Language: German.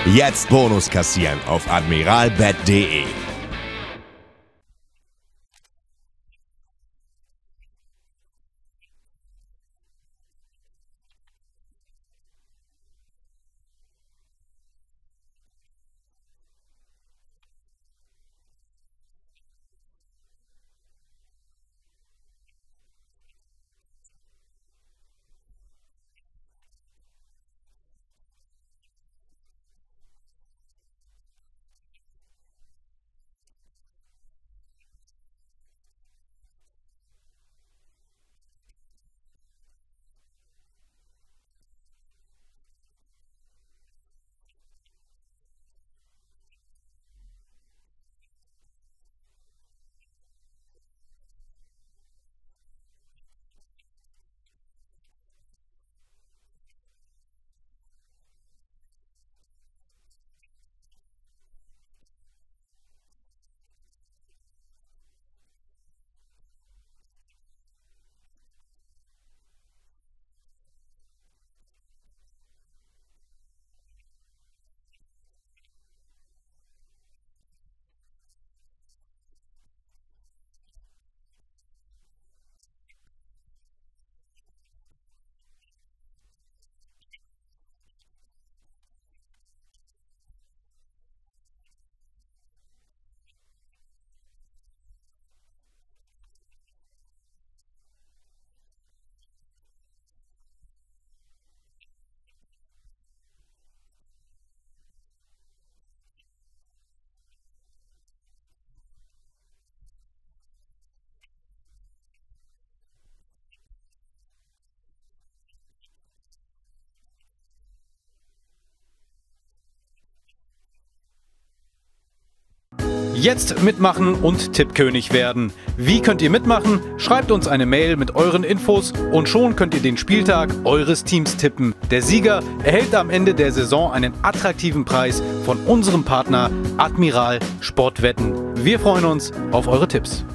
Jetzt Bonus kassieren auf admiralbet.de. Jetzt mitmachen und Tippkönig werden. Wie könnt ihr mitmachen? Schreibt uns eine Mail mit euren Infos und schon könnt ihr den Spieltag eures Teams tippen. Der Sieger erhält am Ende der Saison einen attraktiven Preis von unserem Partner Admiral Sportwetten. Wir freuen uns auf eure Tipps.